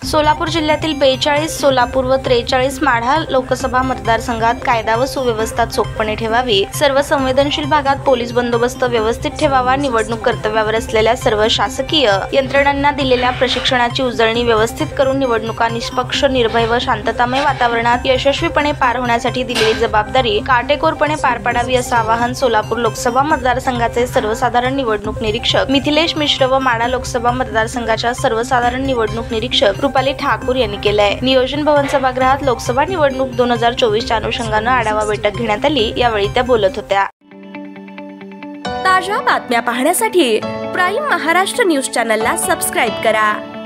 सोलापूर जिल्ह्यातील 42 सोलापूर व 43 माढा लोकसभा मतदारसंघात कायदा व सुव्यवस्था चोखपणे ठेवावी, सर्व संवेदनशील भागात पोलीस बंदोबस्त व्यवस्थित ठेवावा, निवडणूक कर्तव्यावर असलेल्या सर्व शासकीय यंत्रणांना दिलेल्या प्रशिक्षणाची उजळणी व्यवस्थित करून निवडणुका निष्पक्ष, निर्भय व शांततामय वातावरणात यशस्वीपणे पार होण्यासाठी दिलेली जबाबदारी काटेकोरपणे पार पाडावी, असं आवाहन सोलापूर लोकसभा मतदारसंघाचे सर्वसाधारण निवडणूक निरीक्षक मिथिलेश मिश्र व माढा लोकसभा मतदारसंघाच्या सर्वसाधारण निवडणूक निरीक्षक रुपाली ठाकूर यांनी केले आहे। नियोजन भवन सभागृहात लोकसभा निवडणूक 2024च्या अनुषंगाने आढावा बैठक घेण्यात आली। यावेळी त्या बोलत होत्या। ताज्या बातम्या पाहण्यासाठी प्राईम महाराष्ट्र न्यूज चॅनलला सबस्क्राईब करा।